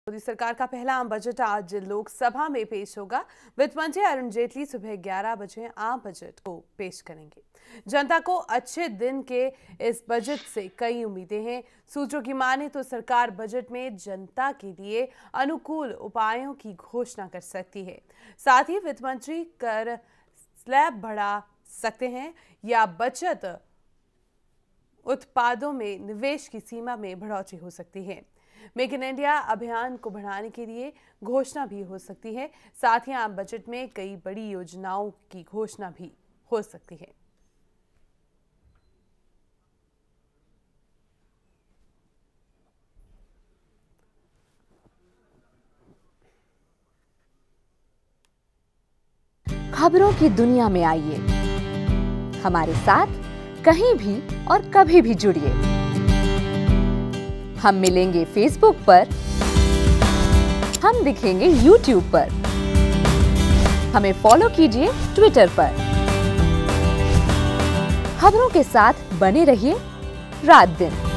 मोदी सरकार का पहला आम बजट आज लोकसभा में पेश होगा। वित्त मंत्री अरुण जेटली सुबह 11 बजे आम बजट को पेश करेंगे। जनता को अच्छे दिन के इस बजट से कई उम्मीदें हैं। सूत्रों की माने तो सरकार बजट में जनता के लिए अनुकूल उपायों की घोषणा कर सकती है। साथ ही वित्त मंत्री कर स्लैब बढ़ा सकते हैं या बचत उत्पादों में निवेश की सीमा में बढ़ोतरी हो सकती है। मेक इन इंडिया अभियान को बढ़ाने के लिए घोषणा भी हो सकती है। साथ ही आम बजट में कई बड़ी योजनाओं की घोषणा भी हो सकती है। खबरों की दुनिया में आइए, हमारे साथ कहीं भी और कभी भी जुड़िए। हम मिलेंगे फेसबुक पर, हम दिखेंगे यूट्यूब पर, हमें फॉलो कीजिए ट्विटर पर। खबरों के साथ बने रहिए रात दिन।